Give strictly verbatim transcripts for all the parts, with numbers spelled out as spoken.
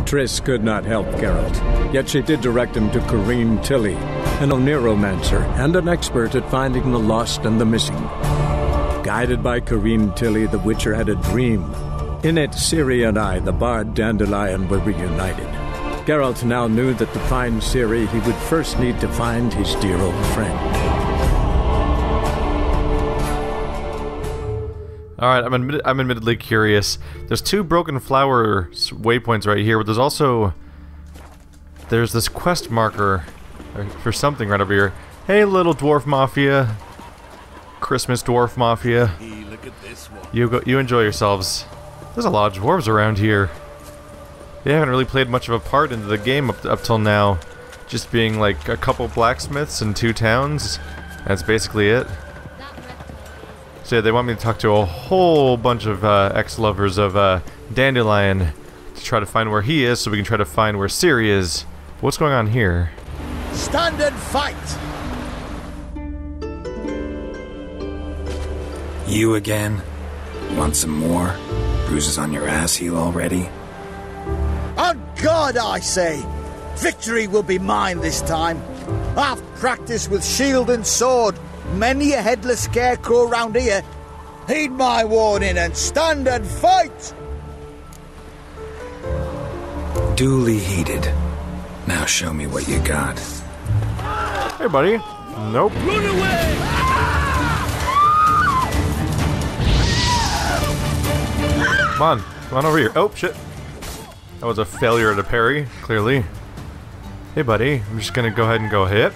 Triss could not help Geralt, yet she did direct him to Corrine Tilly, an oneiromancer and an expert at finding the lost and the missing. Guided by Corrine Tilly, the Witcher had a dream. In it, Ciri and I, the bard Dandelion, were reunited. Geralt now knew that to find Ciri, he would first need to find his dear old friend. Alright, I'm, admit- I'm admittedly curious. There's two broken flower waypoints right here, but there's also... There's this quest marker for something right over here. Hey, little dwarf mafia. Christmas dwarf mafia. Hey, look at this one. You go, you enjoy yourselves. There's a lot of dwarves around here. They haven't really played much of a part into the game up, up till now. Just being like a couple blacksmiths and two towns. That's basically it. So yeah, they want me to talk to a whole bunch of uh, ex-lovers of uh, Dandelion to try to find where he is so we can try to find where Ciri is. But what's going on here? Stand and fight! You again? Want some more? Bruises on your ass heel already? On God, I say! Victory will be mine this time. I've practiced with shield and sword. Many a headless scarecrow round here. Heed my warning and stand and fight! Duly heeded. Now show me what you got. Hey, buddy. Nope. Run away! Come on. Come on over here. Oh, shit. That was a failure to parry, clearly. Hey, buddy. I'm just gonna go ahead and go hit.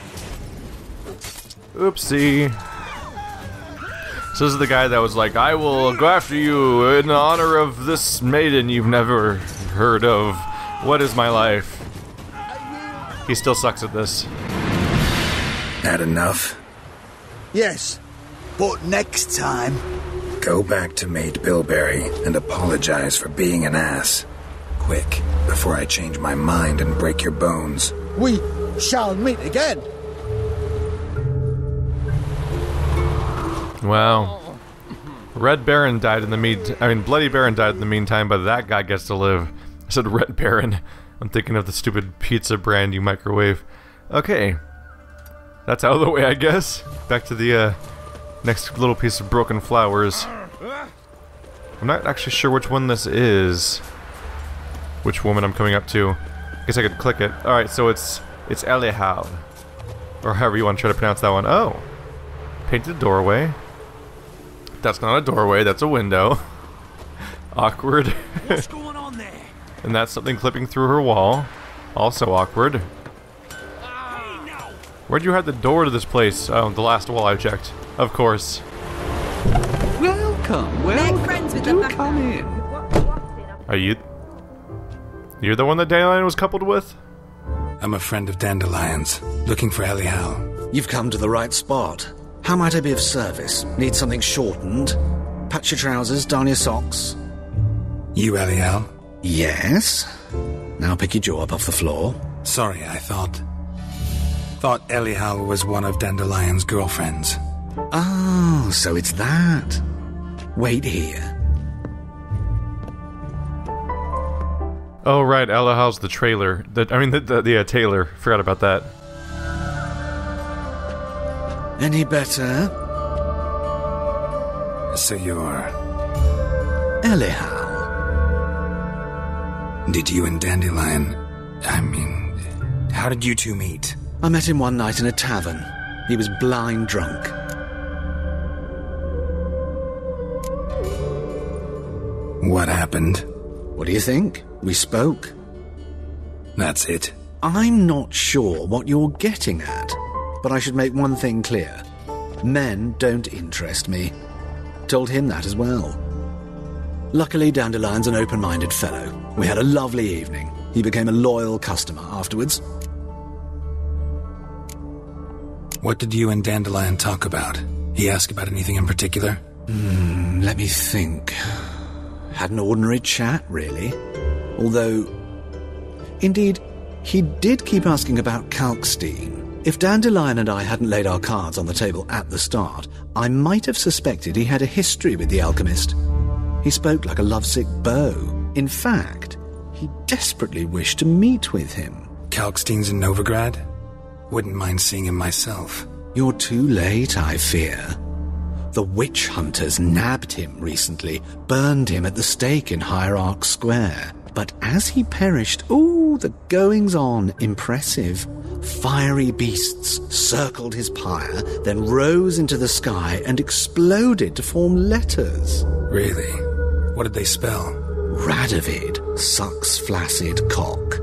Oopsie. So this is the guy that was like, I will go after you in honor of this maiden you've never heard of. What is my life? He still sucks at this. Had enough? Yes, but next time... Go back to Maid Bilberry and apologize for being an ass. Quick, before I change my mind and break your bones. We shall meet again. Wow. Red Baron died in the mean. I mean, Bloody Baron died in the meantime, but that guy gets to live. I said Red Baron. I'm thinking of the stupid pizza brand you microwave. Okay. That's out of the way, I guess. Back to the uh, next little piece of broken flowers. I'm not actually sure which one this is. Which woman I'm coming up to. I guess I could click it. Alright, so it's it's Elihal. Or however you want to try to pronounce that one. Oh. Painted doorway. That's not a doorway, that's a window. Awkward. What's going on there? And that's something clipping through her wall. Also awkward. Where'd you have the door to this place? Oh, the last wall I checked. Of course. Welcome, welcome. Make friends with Do the come in. Are you... You're the one that Dandelion was coupled with? I'm a friend of Dandelion's, looking for Elihal. You've come to the right spot. How might I be of service? Need something shortened? Patch your trousers, darn your socks. You Elihal? Yes. Now pick your jaw up off the floor. Sorry, I thought... Thought Elihal was one of Dandelion's girlfriends. Oh, so it's that. Wait here. Oh, right, Elihal's the trailer. The, I mean, the, the, the uh, tailor. Forgot about that. Any better? So you're... Elihal. Did you and Dandelion... I mean... How did you two meet? I met him one night in a tavern. He was blind drunk. What happened? What do you think? We spoke. That's it. I'm not sure what you're getting at, but I should make one thing clear. Men don't interest me. Told him that as well. Luckily, Dandelion's an open-minded fellow. We had a lovely evening. He became a loyal customer afterwards. What did you and Dandelion talk about? He asked about anything in particular? Hmm, let me think. Had an ordinary chat, really. Although, indeed, he did keep asking about Kalkstein. If Dandelion and I hadn't laid our cards on the table at the start, I might have suspected he had a history with the alchemist. He spoke like a lovesick beau. In fact, He desperately wished to meet with him. Kalkstein's in Novigrad? Wouldn't mind seeing him myself. You're too late, I fear. The witch hunters nabbed him recently, burned him at the stake in Hierarch Square. But as he perished, ooh, the goings-on, impressive. Fiery beasts circled his pyre, then rose into the sky and exploded to form letters. Really? What did they spell? Radovid, sucks flaccid cock.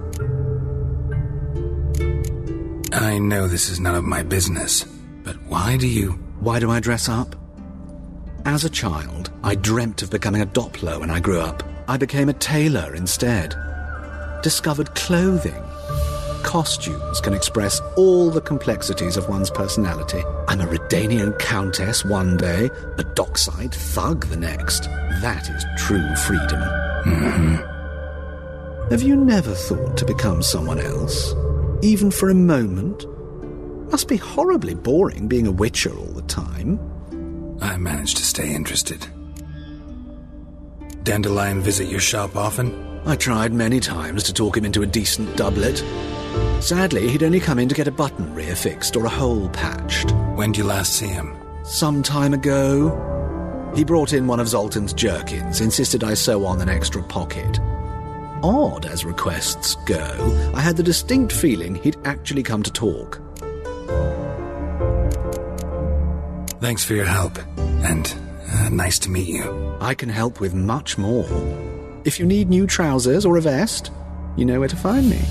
I know this is none of my business, but why do you... Why do I dress up? As a child, I dreamt of becoming a Doppler when I grew up. I became a tailor instead. Discovered clothing. Costumes can express all the complexities of one's personality. I'm a Redanian countess one day, a dockside thug the next. That is true freedom. Mm-hmm. Have you never thought to become someone else? Even for a moment? Must be horribly boring being a witcher all the time. I managed to stay interested. Dandelion visit your shop often? I tried many times to talk him into a decent doublet. Sadly, he'd only come in to get a button reaffixed or a hole patched. When did you last see him? Some time ago. He brought in one of Zoltan's jerkins, insisted I sew on an extra pocket. Odd as requests go, I had the distinct feeling he'd actually come to talk. Thanks for your help, and uh, nice to meet you. I can help with much more. If you need new trousers or a vest, you know where to find me.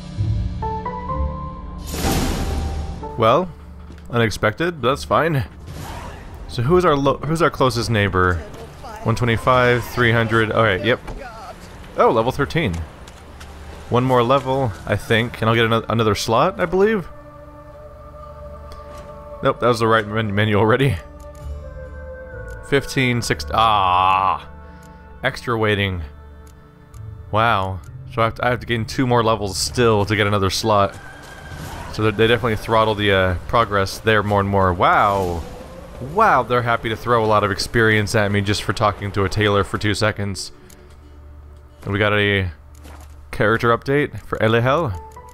Well, unexpected, but that's fine. So who's our lo who's our closest neighbor? one twenty-five, three hundred. Alright, yep. Oh, level thirteen. One more level, I think, and I'll get another, another slot, I believe. Nope, that was the right men menu already. fifteen, sixteen. Ah! Extra waiting. Wow. So I have, to, I have to gain two more levels still to get another slot. So they definitely throttle the uh, progress there more and more. Wow. Wow, they're happy to throw a lot of experience at me just for talking to a tailor for two seconds. And we got a character update for Elihel.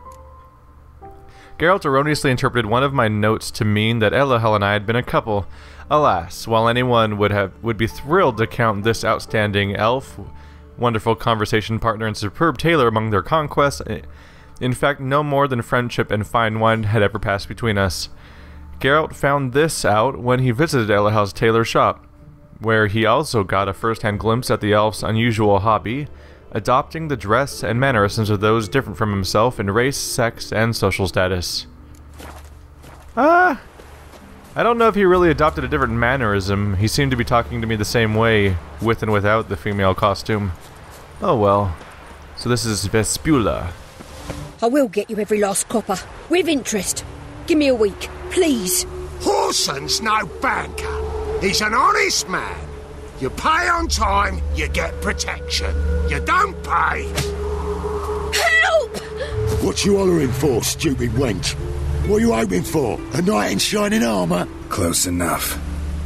Geralt erroneously interpreted one of my notes to mean that Elihel and I had been a couple. Alas, while anyone would have would be thrilled to count this outstanding elf, wonderful conversation partner, and superb tailor among their conquests, in fact, no more than friendship and fine wine had ever passed between us. Geralt found this out when he visited Elihel's tailor shop, where he also got a first-hand glimpse at the elf's unusual hobby, adopting the dress and mannerisms of those different from himself in race, sex, and social status. Ah, I don't know if he really adopted a different mannerism. He seemed to be talking to me the same way, with and without the female costume. Oh well. So this is Vespula. I will get you every last copper, with interest. Give me a week, please. Horson's no banker. He's an honest man. You pay on time, you get protection. You don't pay. Help! What you hollering for, stupid wench? What are you hoping for? A knight in shining armour? Close enough.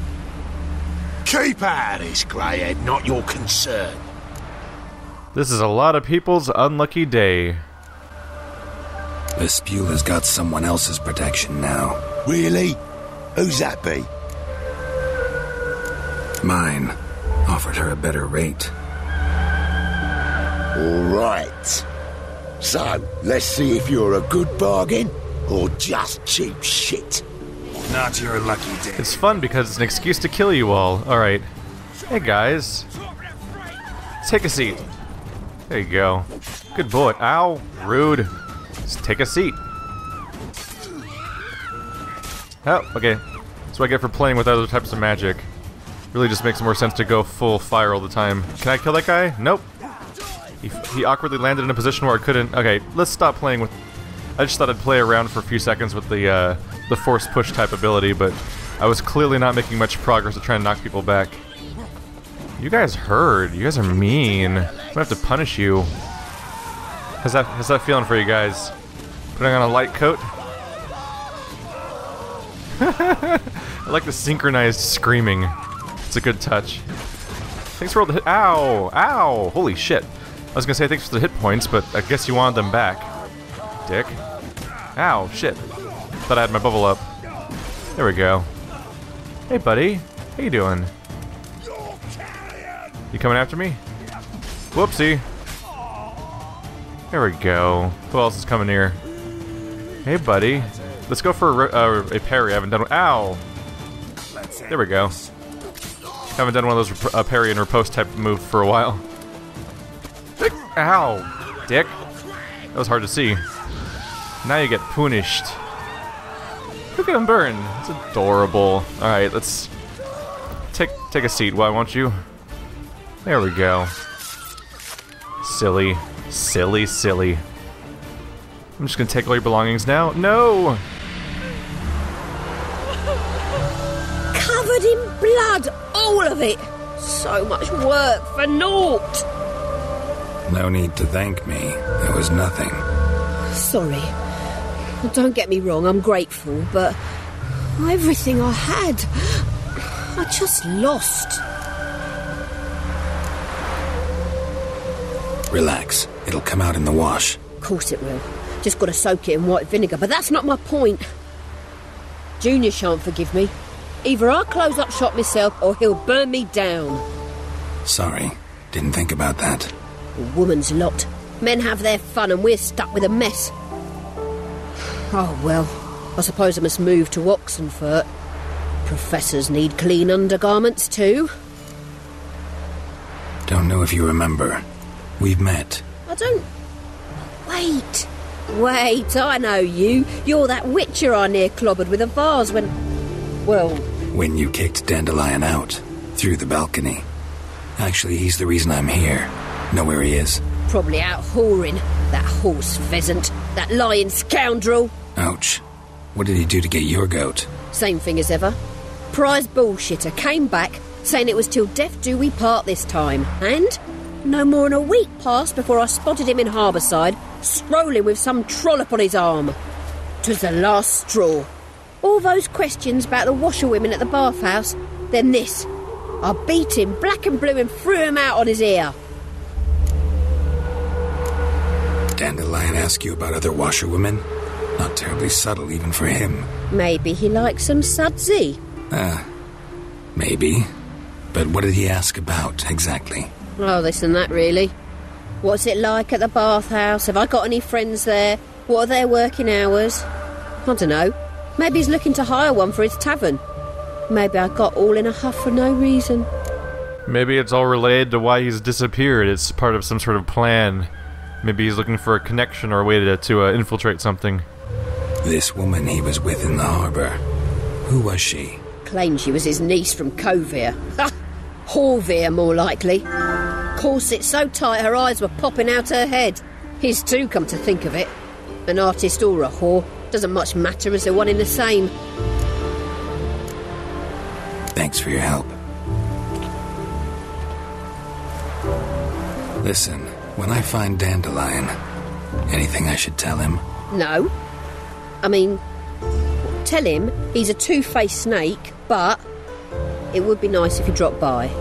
Keep out of this, greyhead, not your concern. This is a lot of people's unlucky day. Vespula's got someone else's protection now. Really? Who's that be? Mine. Offered her a better rate. All right. So, let's see if you're a good bargain or just cheap shit. Not your lucky day. It's fun because it's an excuse to kill you all. Alright. Hey guys. Take a seat. There you go. Good boy. Ow. Rude. Just take a seat. Oh, okay. That's what I get for playing with other types of magic. Really just makes more sense to go full fire all the time. Can I kill that guy? Nope. He, he awkwardly landed in a position where I couldn't... Okay, let's stop playing with... I just thought I'd play around for a few seconds with the, uh, the force push type ability, but I was clearly not making much progress to try and knock people back. You guys heard. You guys are mean. I'm gonna have to punish you. How's that, how's that feeling for you guys? Putting on a light coat? I like the synchronized screaming. It's a good touch. Thanks for all the hit. Ow! Ow! Holy shit. I was gonna say thanks for the hit points, but I guess you wanted them back. Dick. Ow, shit. Thought I had my bubble up. There we go. Hey, buddy. How you doing? You coming after me? Whoopsie. There we go. Who else is coming here? Hey, buddy. Let's go for a, uh, a parry. I haven't done one. Ow! There we go. Haven't done one of those uh, parry and riposte type move for a while. Ow! Dick. That was hard to see. Now you get punished. Look at him burn. It's adorable. Alright, let's take take a seat. Why won't you? There we go. Silly. Silly, silly. I'm just gonna take all your belongings now. No! Covered in blood, all of it. So much work for naught. No need to thank me. There was nothing. Sorry. Well, don't get me wrong, I'm grateful, but everything I had, I just lost. Relax. It'll come out in the wash. Of course it will. Just got to soak it in white vinegar, but that's not my point. Junior shan't forgive me. Either I'll close up shop myself or he'll burn me down. Sorry. Didn't think about that. A woman's lot. Men have their fun and we're stuck with a mess. Oh, well, I suppose I must move to Oxenfurt. Professors need clean undergarments too. Don't know if you remember. We've met. I don't... Wait. Wait, I know you. You're that witcher I near clobbered with a vase when... Well... When you kicked Dandelion out. Through the balcony. Actually, he's the reason I'm here. Know where he is? Probably out whoring. That horse pheasant. That lying scoundrel. Ouch. What did he do to get your goat? Same thing as ever. Prize bullshitter came back, saying it was till death do we part this time. And... no more than a week passed before I spotted him in Harbourside, strolling with some trollop on his arm. 'Twas the last straw. All those questions about the washerwomen at the bathhouse, then this. I beat him black and blue and threw him out on his ear. Dandelion ask you about other washerwomen? Not terribly subtle even for him. Maybe he likes some sudsy. Uh, maybe. But what did he ask about, exactly? Oh, this and that, really. What's it like at the bathhouse? Have I got any friends there? What are their working hours? I don't know. Maybe he's looking to hire one for his tavern. Maybe I got all in a huff for no reason. Maybe it's all related to why he's disappeared. It's part of some sort of plan. Maybe he's looking for a connection or a way to, to uh, infiltrate something. This woman he was with in the harbour. Who was she? Claimed she was his niece from Kovir. Ha! Horvir, more likely. Corset so tight her eyes were popping out her head. His too, come to think of it. An artist or a whore. Doesn't much matter as they're one in the same. Thanks for your help. Listen, when I find Dandelion, anything I should tell him? No. I mean, tell him he's a two-faced snake, but it would be nice if he dropped by.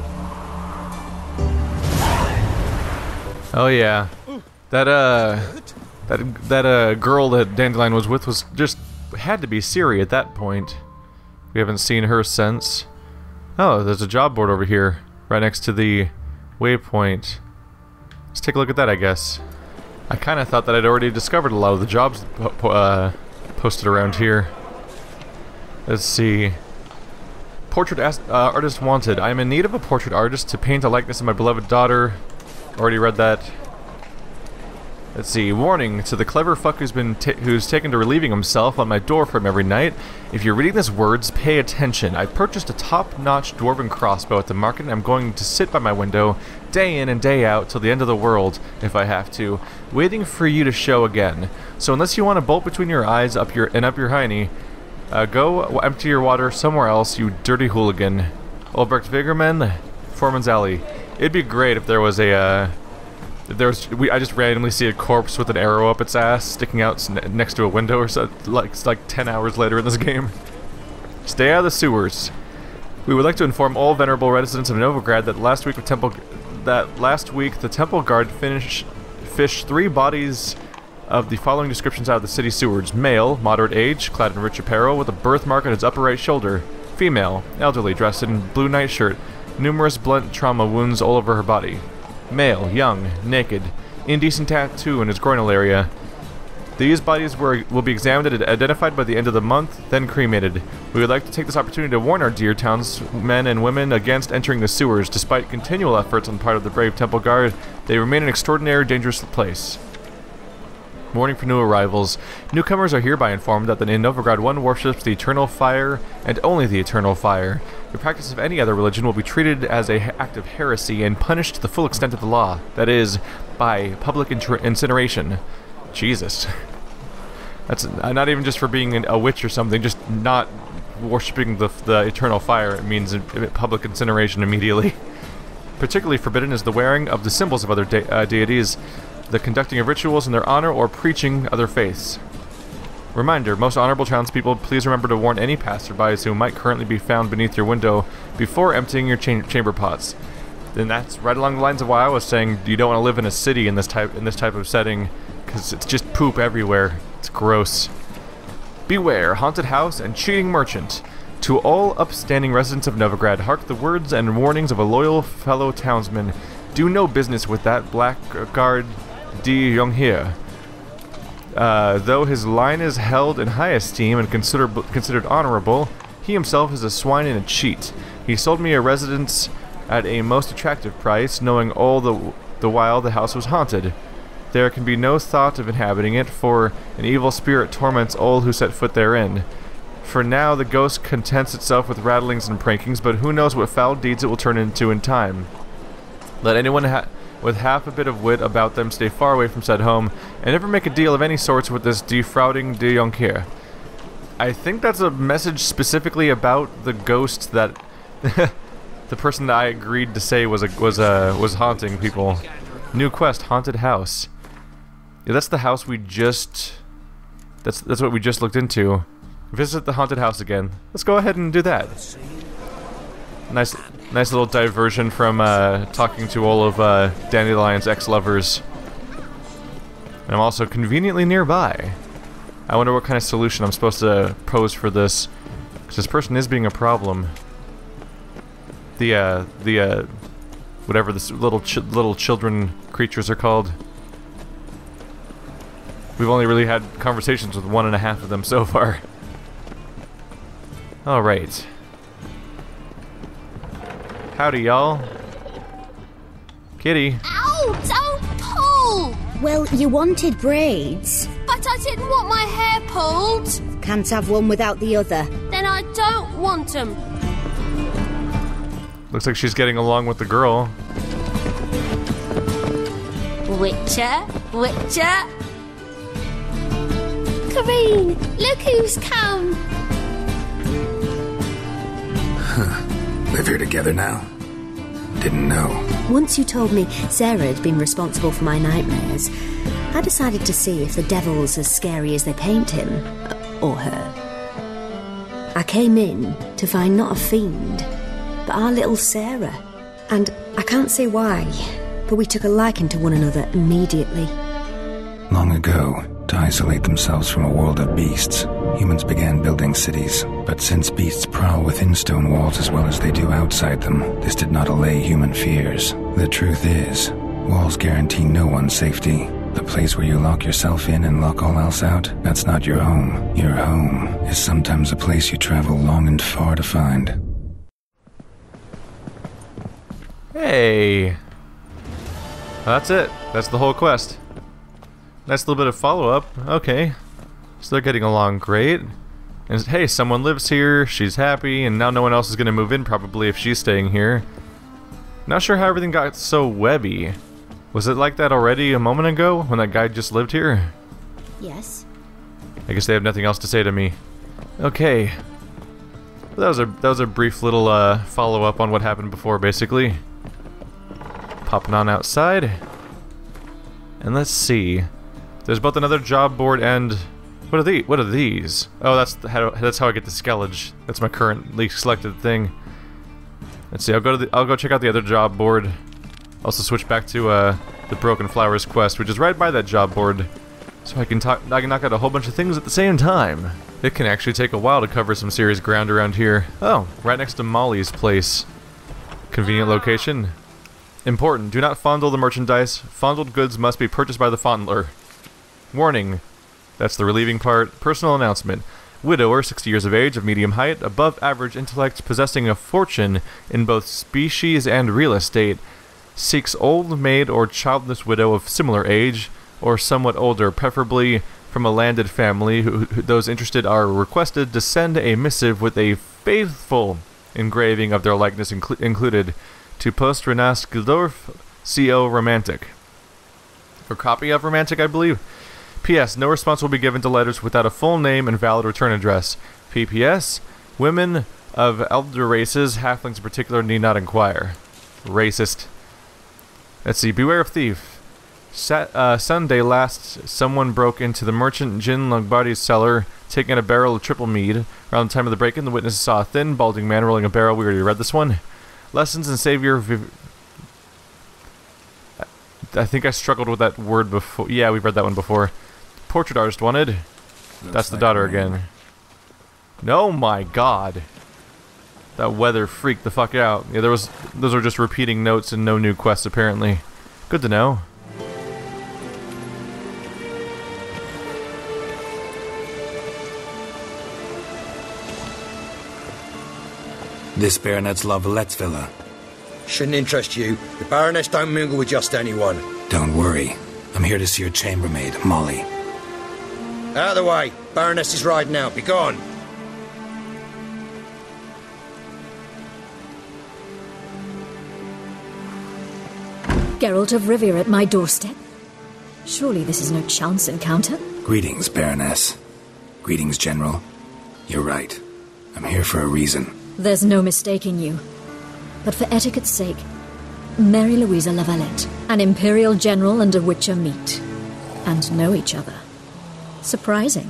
Oh yeah, that uh, that that uh girl that Dandelion was with was just had to be Siri at that point. We haven't seen her since. Oh, there's a job board over here, right next to the waypoint. Let's take a look at that, I guess. I kind of thought that I'd already discovered a lot of the jobs uh, posted around here. Let's see. Portrait uh, artist wanted. I am in need of a portrait artist to paint a likeness of my beloved daughter. Already read that. Let's see. Warning to the clever fuck who's been ta who's taken to relieving himself on my door frame every night. If you're reading these words, pay attention. I purchased a top-notch dwarven crossbow at the market, and I'm going to sit by my window day in and day out till the end of the world, if I have to, waiting for you to show again. So unless you want a bolt between your eyes up your and up your hiney, uh, go empty your water somewhere else, you dirty hooligan. Albrecht Vigerman, Foreman's Alley. It'd be great if there was a, uh, if there was, we, I just randomly see a corpse with an arrow up its ass sticking out next to a window or so, like, like ten hours later in this game. Stay out of the sewers. We would like to inform all venerable residents of Novigrad that last week of temple, that last week the temple guard finished, fished three bodies of the following descriptions out of the city sewers. Male, moderate age, clad in rich apparel, with a birthmark on his upper right shoulder. Female, elderly, dressed in blue nightshirt, numerous blunt trauma wounds all over her body. Male, young, naked, indecent tattoo in his groinal area. These bodies were, will be examined and identified by the end of the month, then cremated. We would like to take this opportunity to warn our dear townsmen and women against entering the sewers. Despite continual efforts on the part of the brave temple guard, they remain an extraordinary dangerous place. Warning for new arrivals. Newcomers are hereby informed that in Novigrad one worships the eternal fire, and only the eternal fire. The practice of any other religion will be treated as an act of heresy and punished to the full extent of the law. That is, by public incineration. Jesus. That's not even just for being a witch or something, just not worshipping the, the eternal fire. It means public incineration immediately. Particularly forbidden is the wearing of the symbols of other de uh, deities, the conducting of rituals in their honor, or preaching other faiths. Reminder, most honorable townspeople, please remember to warn any passerbys who might currently be found beneath your window before emptying your cha chamber pots. And that's right along the lines of why I was saying you don't want to live in a city in this type in this type of setting, because it's just poop everywhere. It's gross. Beware, haunted house and cheating merchant. To all upstanding residents of Novigrad, hark the words and warnings of a loyal fellow townsman. Do no business with that blackguard de Jonghir. Uh, though his line is held in high esteem and consider considered honorable, he himself is a swine and a cheat. He sold me a residence at a most attractive price, knowing all the, the while the house was haunted. There can be no thought of inhabiting it, for an evil spirit torments all who set foot therein. For now, the ghost contents itself with rattlings and prankings, but who knows what foul deeds it will turn into in time. Let anyone ha with half a bit of wit about them stay far away from said home, and never make a deal of any sorts with this defrauding de Jonghir. I think that's a message specifically about the ghost that the person that I agreed to say was a, was a, was haunting people. New quest, haunted house. Yeah, that's the house we just. That's that's what we just looked into. Visit the haunted house again. Let's go ahead and do that. Nice, nice little diversion from uh, talking to all of uh, Dandelion's ex-lovers. And I'm also conveniently nearby. I wonder what kind of solution I'm supposed to pose for this, because this person is being a problem. The uh, the uh, whatever this little ch little children creatures are called. We've only really had conversations with one and a half of them so far. All right. Howdy, y'all. Kitty. Ow! Don't pull! Well, you wanted braids. But I didn't want my hair pulled. Can't have one without the other. Then I don't want them. Looks like she's getting along with the girl. Witcher, Witcher. Kareen, look who's come. Huh. Live here together now? Didn't know. Once you told me Sarah had been responsible for my nightmares, I decided to see if the devil's as scary as they paint him. Or her. I came in to find not a fiend, but our little Sarah. And I can't say why, but we took a liking to one another immediately. Long ago, to isolate themselves from a world of beasts, humans began building cities. But since beasts prowl within stone walls as well as they do outside them, this did not allay human fears. The truth is, walls guarantee no one's safety. The place where you lock yourself in and lock all else out, that's not your home. Your home is sometimes a place you travel long and far to find. Hey. That's it. That's the whole quest. Nice little bit of follow-up. Okay. So they're getting along great. And hey, someone lives here, she's happy, and now no one else is gonna move in probably if she's staying here. Not sure how everything got so webby. Was it like that already a moment ago when that guy just lived here? Yes. I guess they have nothing else to say to me. Okay. Well, that was a that was a brief little uh, follow-up on what happened before, basically. Popping on outside. And let's see. There's both another job board and what are these? What are these? Oh, that's the, how that's how I get the Skellige. That's my currently selected thing. Let's see. I'll go to the I'll go check out the other job board. Also switch back to uh, the Broken Flowers quest, which is right by that job board, so I can talk. I can knock out a whole bunch of things at the same time. It can actually take a while to cover some serious ground around here. Oh, right next to Molly's place. Convenient location. Important. Do not fondle the merchandise. Fondled goods must be purchased by the fondler. Warning. That's the relieving part. Personal announcement. Widower, sixty years of age, of medium height, above average intellect, possessing a fortune in both species and real estate. Seeks old maid or childless widow of similar age, or somewhat older, preferably from a landed family. Who, who, those interested are requested to send a missive with a faithful engraving of their likeness inclu- included to Post Renast Gildorf, C O Romantic. For copy of Romantic, I believe. P S. No response will be given to letters without a full name and valid return address. P P S. Women of elder races, halflings in particular, need not inquire. Racist. Let's see. Beware of thief. Sat, uh, Sunday last, someone broke into the merchant Jin Lombardi's cellar, taking a barrel of triple mead. Around the time of the break-in, the witnesses saw a thin, balding man rolling a barrel. We already read this one. Lessons in Savior... Viv- I think I struggled with that word before. Yeah, we've read that one before. Portrait artist wanted. Looks That's the like daughter rain. Again. No, my God. That weather freaked the fuck out. Yeah, there was. Those are just repeating notes and no new quests, apparently. Good to know. This Baronet's La Vallette's villa. Shouldn't interest you. The Baroness don't mingle with just anyone. Don't worry. I'm here to see your chambermaid, Molly. Out of the way. Baroness is riding out. Be gone. Geralt of Rivia at my doorstep? Surely this is no chance encounter? Greetings, Baroness. Greetings, General. You're right. I'm here for a reason. There's no mistaking you. But for etiquette's sake, Mary Louisa La Valette, an Imperial General and a Witcher meet, and know each other. Surprising.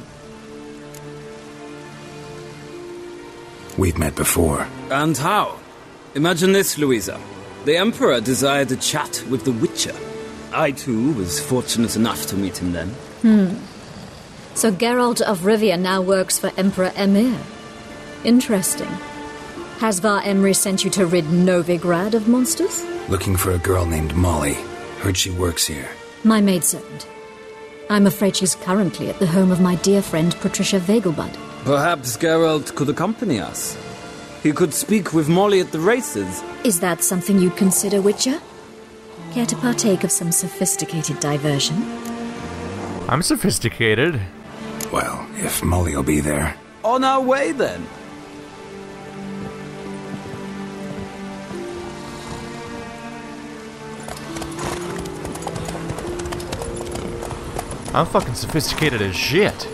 We've met before. And how? Imagine this, Louisa. The Emperor desired a chat with the Witcher. I, too, was fortunate enough to meet him then. Hmm. So Geralt of Rivia now works for Emperor Emir. Interesting. Has Var Emry sent you to rid Novigrad of monsters? Looking for a girl named Molly. Heard she works here. My maidservant. I'm afraid she's currently at the home of my dear friend Patricia Vegelbud. Perhaps Geralt could accompany us. He could speak with Molly at the races. Is that something you'd consider, Witcher? Care to partake of some sophisticated diversion? I'm sophisticated. Well, if Molly'll be there. On our way, then. I'm fucking sophisticated as shit.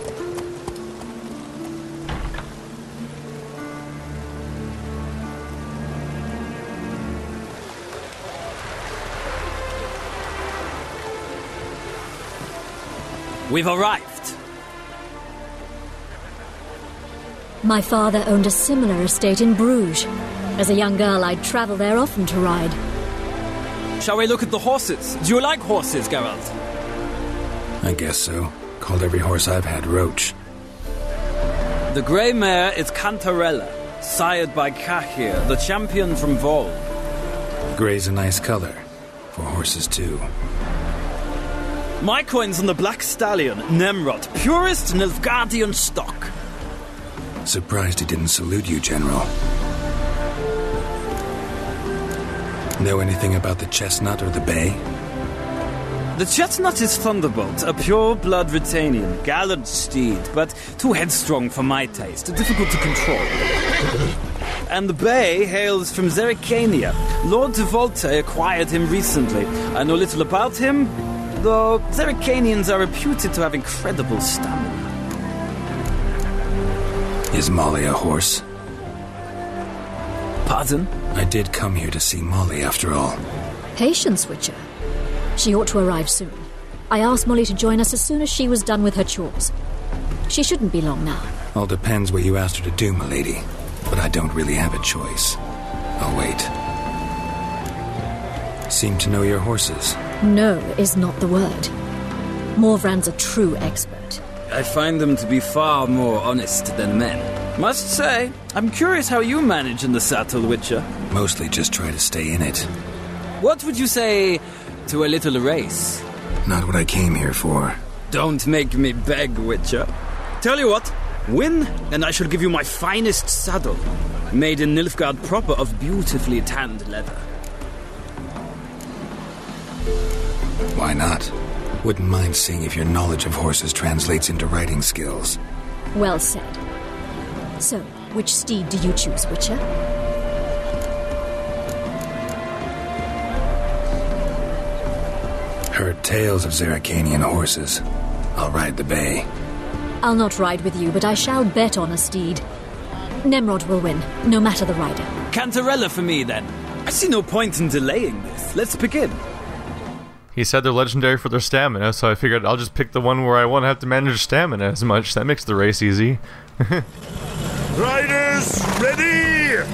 We've arrived. My father owned a similar estate in Bruges. As a young girl, I'd travel there often to ride. Shall we look at the horses? Do you like horses, Geralt? I guess so. Called every horse I've had Roach. The grey mare is Cantarella, sired by Cahir, the champion from Vol. Grey's a nice color. For horses, too. My coin's on the black stallion, Nemrod, purest Nilfgaardian stock. Surprised he didn't salute you, General. Know anything about the chestnut or the bay? The chestnut is Thunderbolt, a pure-blood Retanian, gallant steed, but too headstrong for my taste, difficult to control. And the bay hails from Zerrikania. Lord de Volte acquired him recently. I know little about him, though Zerrikanians are reputed to have incredible stamina. Is Molly a horse? Pardon? I did come here to see Molly, after all. Patience, Witcher. She ought to arrive soon. I asked Molly to join us as soon as she was done with her chores. She shouldn't be long now. All depends what you asked her to do, milady. But I don't really have a choice. I'll wait. seem to know your horses. No is not the word. Morvran's a true expert. I find them to be far more honest than men. Must say, I'm curious how you manage in the saddle, Witcher. Mostly just try to stay in it. What would you say to a little race? Not what I came here for. Don't make me beg, Witcher. Tell you what, win, and I shall give you my finest saddle, made in Nilfgaard proper of beautifully tanned leather. Why not? Wouldn't mind seeing if your knowledge of horses translates into riding skills. Well said. So, which steed do you choose, Witcher? Heard tales of Zeracanian horses. I'll ride the bay. I'll not ride with you, but I shall bet on a steed. Nemrod will win, no matter the rider. Cantarella for me, then. I see no point in delaying this. Let's begin. He said they're legendary for their stamina, so I figured I'll just pick the one where I won't have to manage stamina as much. That makes the race easy. Riders, ready!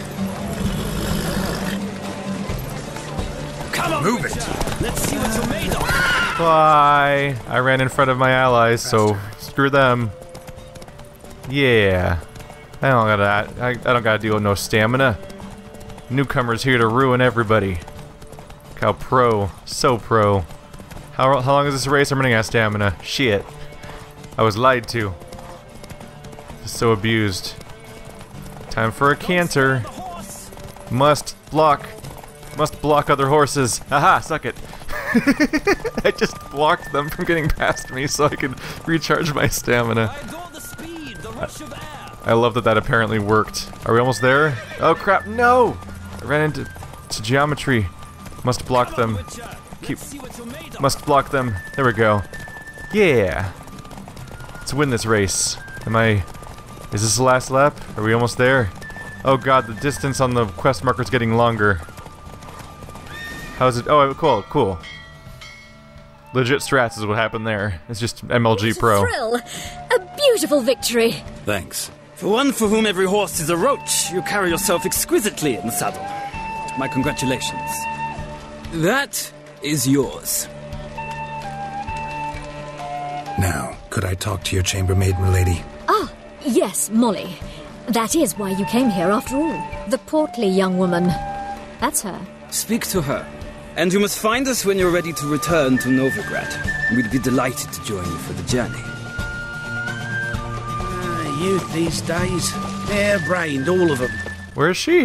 Come on, Move it! Let's see what you're made of. Bye. I ran in front of my allies, so screw them. Yeah. I don't gotta. I, I don't gotta deal with no stamina. Newcomers here to ruin everybody. Look how pro, so pro. How how long is this race? I'm running out of stamina. Shit. I was lied to. Just so abused. Time for a canter. Must block. Must block other horses. Haha, suck it. I just blocked them from getting past me so I could recharge my stamina. I love that that apparently worked. Are we almost there? Oh crap, no! I ran into to geometry. Must block them. Keep. Must block them. There we go. Yeah! Let's win this race. Am I... Is this the last lap? Are we almost there? Oh god, the distance on the quest marker's getting longer. How's it? Oh, cool, cool. Legit strats is what happened there. It's just M L G Pro. What a thrill! A beautiful victory! Thanks. For one for whom every horse is a roach, you carry yourself exquisitely in the saddle. My congratulations. That is yours. Now, could I talk to your chambermaid, milady? Ah, yes, Molly. That is why you came here after all. The portly young woman. That's her. Speak to her. And you must find us when you're ready to return to Novigrad. We'd be delighted to join you for the journey. Uh, youth these days. Hair-brained, all of them. Where is she?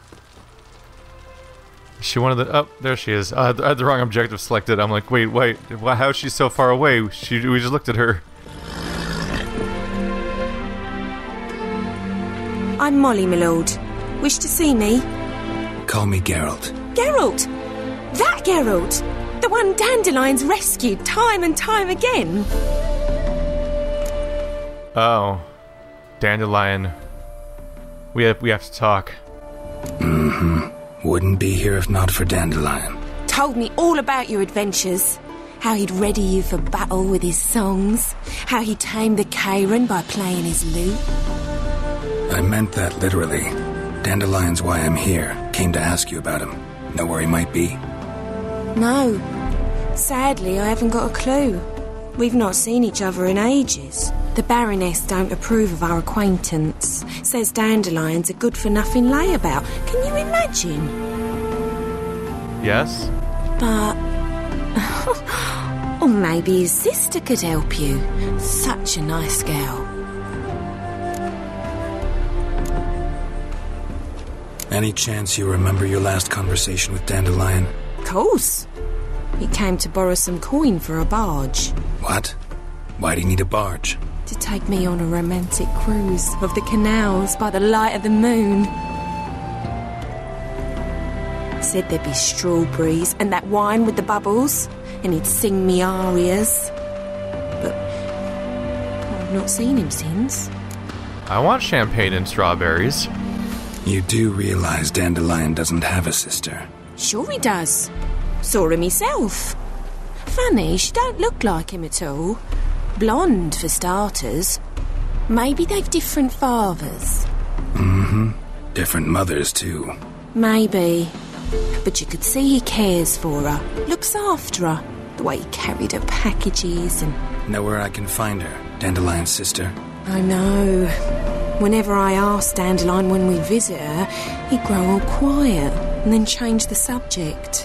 Is she one of the... Oh, there she is. Uh, I had the wrong objective selected. I'm like, wait, wait. How is she so far away? She, we just looked at her. I'm Molly, my lord. Wish to see me? Call me Geralt. Geralt! That Geralt! The one Dandelion's rescued time and time again! Oh. Dandelion. We have, we have to talk. Mm-hmm. Wouldn't be here if not for Dandelion. Told me all about your adventures. How he'd ready you for battle with his songs. How he tamed the Kairan by playing his lute. I meant that literally. Dandelion's why I'm here. Came to ask you about him. Know where he might be? No. Sadly, I haven't got a clue. We've not seen each other in ages. The Baroness don't approve of our acquaintance. Says Dandelion's a good-for-nothing layabout. Can you imagine? Yes? But... or maybe his sister could help you. Such a nice girl. Any chance you remember your last conversation with Dandelion? Of course. He came to borrow some coin for a barge. What? Why do you need a barge? To take me on a romantic cruise of the canals by the light of the moon. Said there'd be strawberries and that wine with the bubbles, and he'd sing me arias. But I've not seen him since. I want champagne and strawberries. You do realize Dandelion doesn't have a sister? Sure he does. Saw him myself. Funny, she don't look like him at all. Blonde, for starters. Maybe they've different fathers. Mm-hmm. Different mothers, too. Maybe. but you could see he cares for her, looks after her, the way he carried her packages and... Know where I can find her, Dandelion's sister? I know. Whenever I asked Dandelion when we'd visit her, he'd grow all quiet and then change the subject.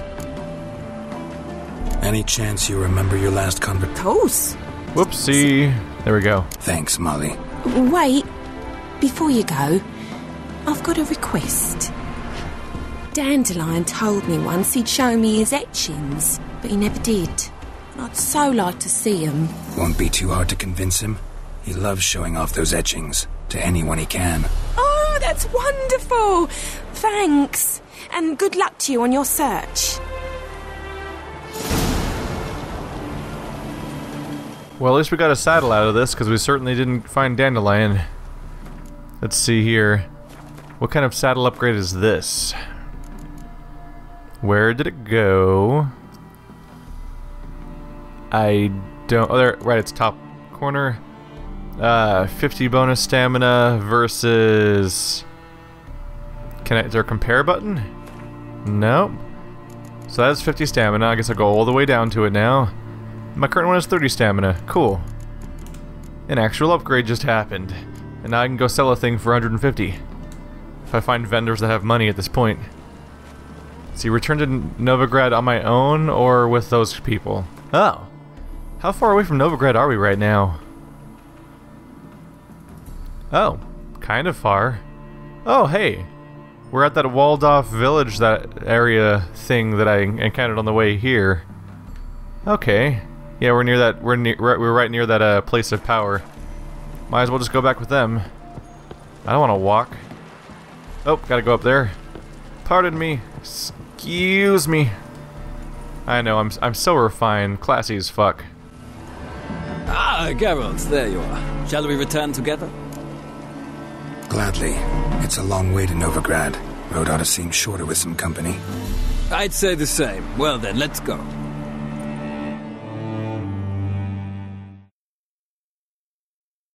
Any chance you remember your last conversation? Of course. Whoopsie. There we go. Thanks, Molly. Wait. Before you go, I've got a request. Dandelion told me once he'd show me his etchings, but he never did. I'd so like to see them. Won't be too hard to convince him. He loves showing off those etchings to anyone he can. Oh, that's wonderful! Thanks. And good luck to you on your search. Well, at least we got a saddle out of this, because we certainly didn't find Dandelion. Let's see here. What kind of saddle upgrade is this? Where did it go? I don't... Oh, there, right, it's top corner. Uh, fifty bonus stamina versus... Can I... Is there a compare button? Nope. So that's fifty stamina. I guess I'll go all the way down to it now. My current one is thirty stamina. Cool. An actual upgrade just happened. And now I can go sell a thing for one hundred fifty. If I find vendors that have money at this point. See, return to Novigrad on my own or with those people? Oh. How far away from Novigrad are we right now? Oh. Kind of far. Oh, hey. We're at that walled-off village, that area thing that I encountered on the way here. Okay. Yeah, we're near that. We're near. We're right near that uh, place of power. Might as well just go back with them. I don't want to walk. Oh, gotta go up there. Pardon me. Excuse me. I know. I'm. I'm so refined, classy as fuck. Ah, Geralt, there you are. Shall we return together? Gladly. It's a long way to Novigrad. Road ought to seem shorter with some company. I'd say the same. Well then, let's go.